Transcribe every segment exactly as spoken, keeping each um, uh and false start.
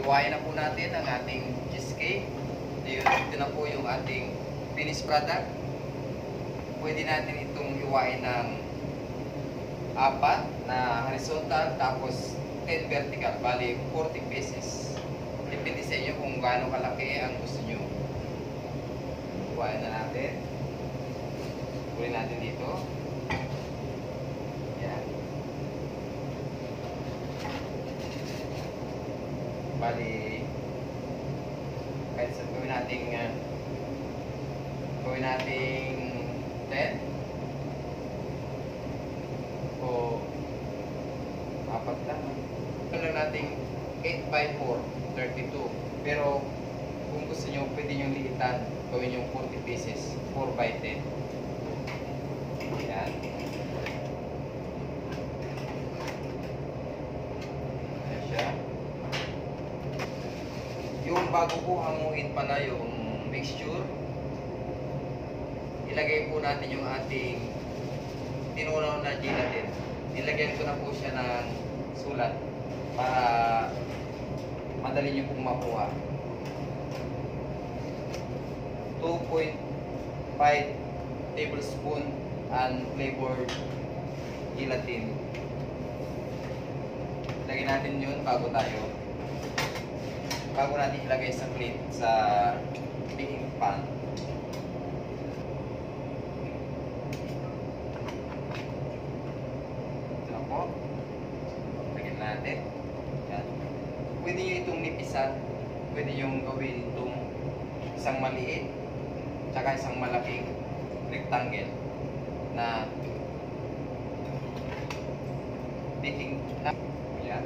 iwain na po natin ang ating cheesecake. Ito na po yung ating finished product. Pwede natin itong iwain ng apat na horizontal tapos ten vertical, bali forty pieces. Depende sa inyo kung gaano kalaki ang gusto nyo. Iwain na natin. Kunin natin dito. Yan. Bali, kahit sa gawin natin uh, gawin natin ten o apat lang. Gawin lang natin eight by four, thirty-two. Pero kung gusto nyo, pwede nyo liitan, gawin yung forty pieces, four by ten. Yan. Yan siya. Yung bago po hanguin pala yung mixture, ilagay po natin yung ating tinunaw na gelatin. Nilagyan ko na po siya ng sulat para madali nyo pong makuha. two point five tablespoon unflavored gelatin. Lagyan natin yun bago tayo bago natin ilagay sa plate sa baking pan. Ito na po. Lagyan natin. Yan. Pwede nyo itong nipisan. Pwede nyo gawin itong isang maliit tsaka isang malaking rectangle na baking. Yan.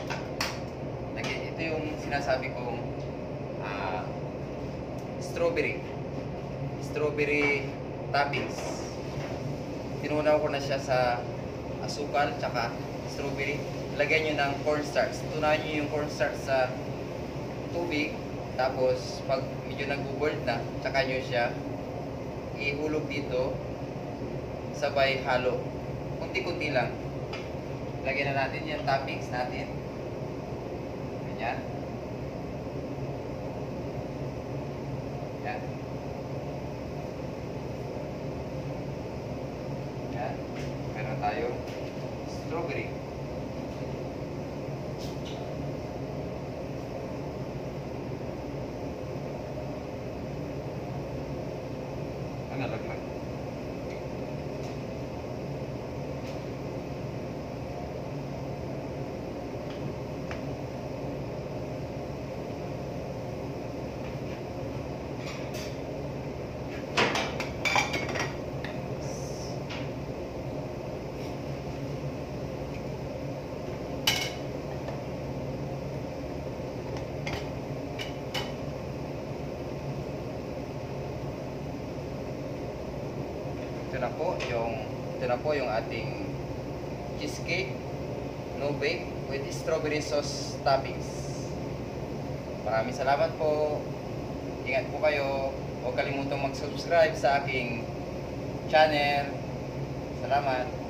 Ito yung sinasabi kong uh, strawberry strawberry toppings. Tinunaw ko na siya sa asukal tsaka strawberry. Lagyan nyo ng cornstarch. Tunahan nyo yung cornstarch sa tubig, tapos pag medyo nag-boiled na, tsaka nyo siya ihulog dito, sabay halo kunti-kunti lang. Lagyan na natin yung toppings natin. Yan. Yan. Yan. Meron tayo strawberry. Ano laglag? Ito na po yung ito na po yung ating cheesecake no bake with strawberry sauce toppings. Maraming salamat po. Ingat po kayo. Huwag kalimutang mag-subscribe sa aking channel. Salamat.